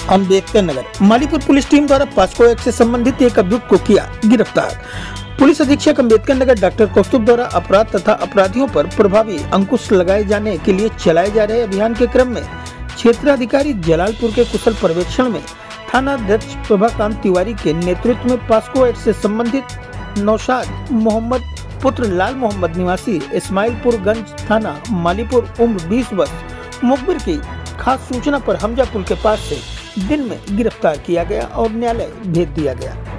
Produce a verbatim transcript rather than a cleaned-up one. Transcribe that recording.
Ambedkar Nagar Malipur police team द्वारा POCSO act से संबंधित एक अभियुक्त को किया गिरफ्तार। पुलिस अधीक्षक अम्बेडकर नगर डॉक्टर कौस्तुभ द्वारा अपराध तथा अपराधियों पर प्रभावी अंकुश लगाए जाने के लिए चलाए जा रहे अभियान के क्रम में क्षेत्राधिकारी जलालपुर के कुशल पर्यवेक्षण में थाना अध्यक्ष प्रभाकांत तिवारी के नेतृत्व में पॉस्को एक्ट से संबंधित नौशाद मोहम्मद पुत्र लाल मोहम्मद निवासी इस्माइलपुरगंज थाना मालीपुर उम्र बीस वर्ष मुखबिर की खास सूचना पर हमजा पुल के पास से दिन में गिरफ्तार किया गया और न्यायालय भेज दिया गया।